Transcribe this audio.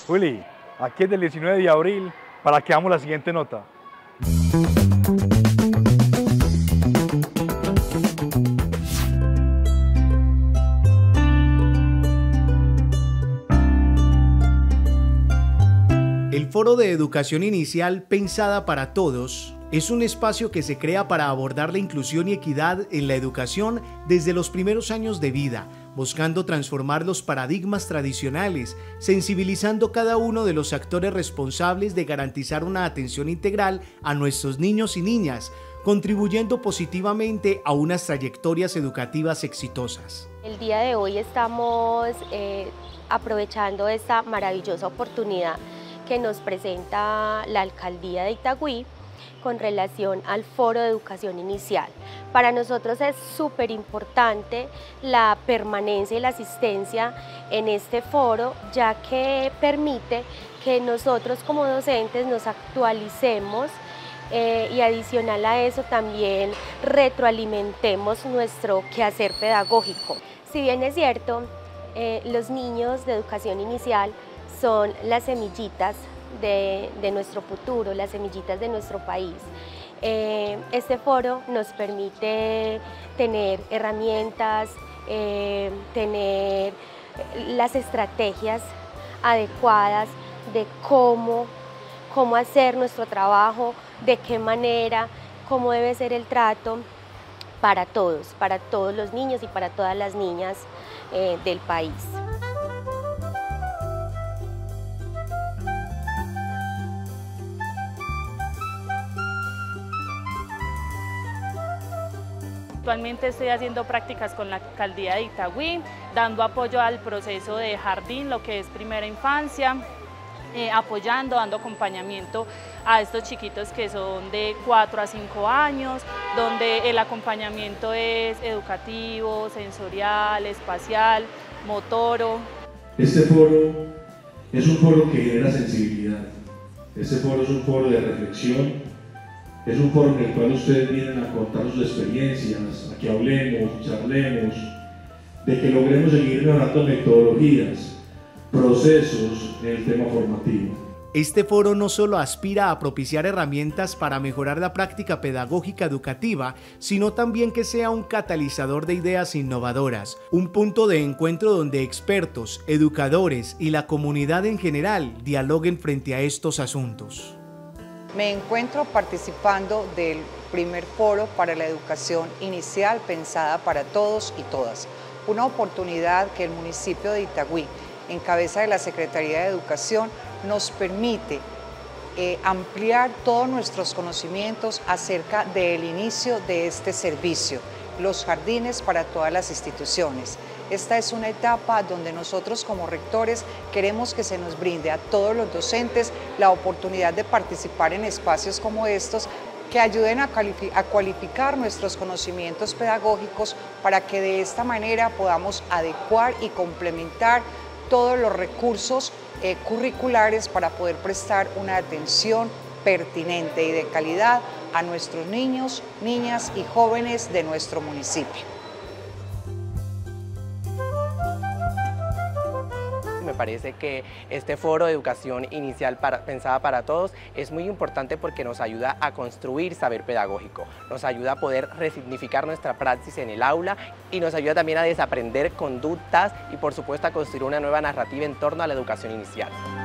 Juli, aquí es del 19 de abril para que hagamos la siguiente nota. El Foro de Educación Inicial Pensada para Todos es un espacio que se crea para abordar la inclusión y equidad en la educación desde los primeros años de vida, buscando transformar los paradigmas tradicionales, sensibilizando cada uno de los actores responsables de garantizar una atención integral a nuestros niños y niñas, contribuyendo positivamente a unas trayectorias educativas exitosas. El día de hoy estamos aprovechando esta maravillosa oportunidad que nos presenta la Alcaldía de Itagüí con relación al Foro de Educación Inicial. Para nosotros es súper importante la permanencia y la asistencia en este foro, ya que permite que nosotros como docentes nos actualicemos y adicional a eso también retroalimentemos nuestro quehacer pedagógico. Si bien es cierto, los niños de educación inicial son las semillitas de nuestro futuro, las semillitas de nuestro país. Este foro nos permite tener herramientas, tener las estrategias adecuadas de cómo hacer nuestro trabajo, de qué manera, cómo debe ser el trato para todos los niños y para todas las niñas del país. Actualmente estoy haciendo prácticas con la Alcaldía de Itagüí, dando apoyo al proceso de jardín, lo que es primera infancia, apoyando, dando acompañamiento a estos chiquitos que son de 4 a 5 años, donde el acompañamiento es educativo, sensorial, espacial, motoro. Este foro es un foro que genera sensibilidad, este foro es un foro de reflexión. Es un foro en el cual ustedes vienen a contar sus experiencias, a que hablemos, charlemos, de que logremos seguir mejorando metodologías, procesos en el tema formativo. Este foro no solo aspira a propiciar herramientas para mejorar la práctica pedagógica educativa, sino también que sea un catalizador de ideas innovadoras, un punto de encuentro donde expertos, educadores y la comunidad en general dialoguen frente a estos asuntos. Me encuentro participando del primer foro para la educación inicial pensada para todos y todas, una oportunidad que el municipio de Itagüí, en cabeza de la Secretaría de Educación, nos permite ampliar todos nuestros conocimientos acerca del inicio de este servicio, los jardines para todas las instituciones. Esta es una etapa donde nosotros como rectores queremos que se nos brinde a todos los docentes la oportunidad de participar en espacios como estos que ayuden a cualificar nuestros conocimientos pedagógicos para que de esta manera podamos adecuar y complementar todos los recursos curriculares para poder prestar una atención pertinente y de calidad a nuestros niños, niñas y jóvenes de nuestro municipio. Me parece que este foro de educación inicial pensada para todos es muy importante porque nos ayuda a construir saber pedagógico, nos ayuda a poder resignificar nuestra praxis en el aula y nos ayuda también a desaprender conductas y por supuesto a construir una nueva narrativa en torno a la educación inicial.